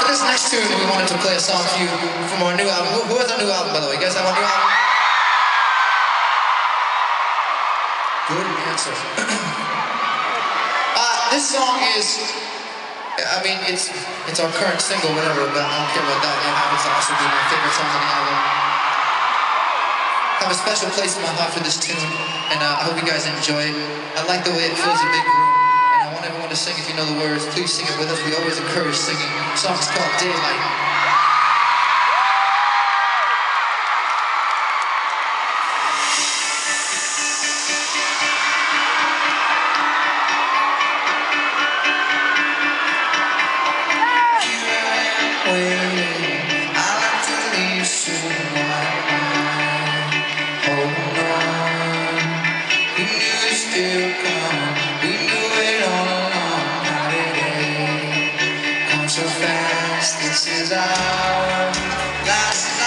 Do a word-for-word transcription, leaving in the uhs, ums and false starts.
For this next tune, we wanted to play a song for you from our new album. Who, who has our new album, by the way? You guys have our new album? Good answer. uh, this song is, I mean, it's it's our current single, whatever, but I don't care about that. It happens to also be my favorite song on the album. I have a special place in my heart for this tune, and uh, I hope you guys enjoy it. I like the way it fills a big room, and I want everyone to sing. If you know the words, please sing it with us. We always encourage singing. The song's called Daylight. So fast, this is our last night.